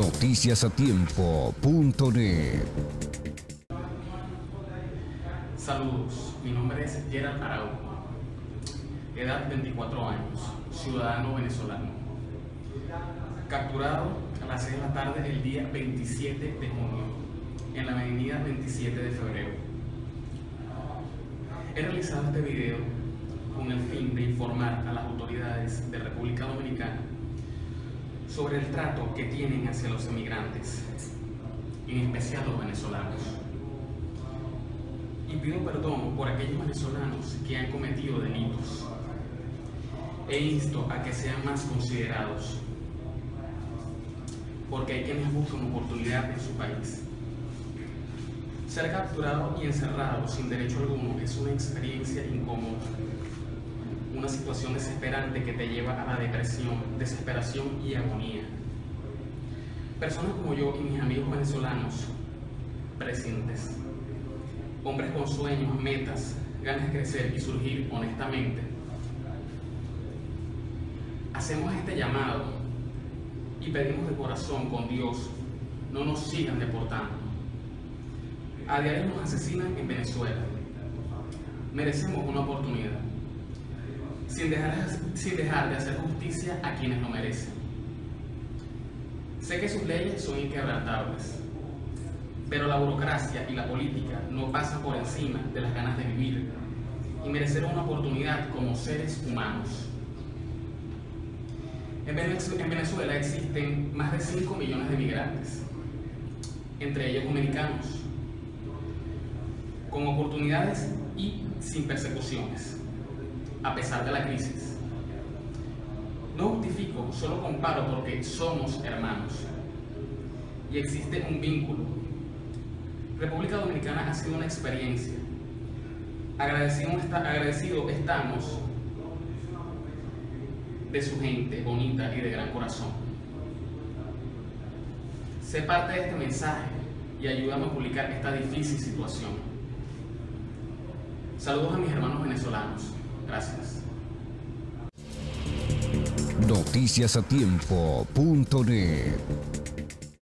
Noticiasatiempo.net. Saludos, mi nombre es Gerald Araujo, edad 24 años, ciudadano venezolano. Capturado a las 6 de la tarde el día 27 de junio, en la avenida 27 de febrero. He realizado este video con el fin de informar a las autoridades de República Dominicana sobre el trato que tienen hacia los emigrantes, en especial los venezolanos. Y pido perdón por aquellos venezolanos que han cometido delitos e insto a que sean más considerados, porque hay quienes buscan oportunidad en su país. Ser capturado y encerrado sin derecho alguno es una experiencia incómoda, una situación desesperante que te lleva a la depresión, desesperación y agonía. Personas como yo y mis amigos venezolanos presentes, hombres con sueños, metas, ganas de crecer y surgir honestamente, hacemos este llamado y pedimos de corazón con Dios, no nos sigan deportando. A diario nos asesinan en Venezuela. Merecemos una oportunidad, sin dejar de hacer justicia a quienes lo merecen. Sé que sus leyes son inquebrantables, pero la burocracia y la política no pasan por encima de las ganas de vivir y merecer una oportunidad como seres humanos. En Venezuela existen más de 5 millones de migrantes, entre ellos dominicanos, con oportunidades y sin persecuciones, a pesar de la crisis. No justifico, solo comparo porque somos hermanos y existe un vínculo. República Dominicana ha sido una experiencia. Agradecido estamos de su gente bonita y de gran corazón. Sé parte de este mensaje y ayúdame a publicar esta difícil situación. Saludos a mis hermanos venezolanos. Gracias. Noticiasatiempo.net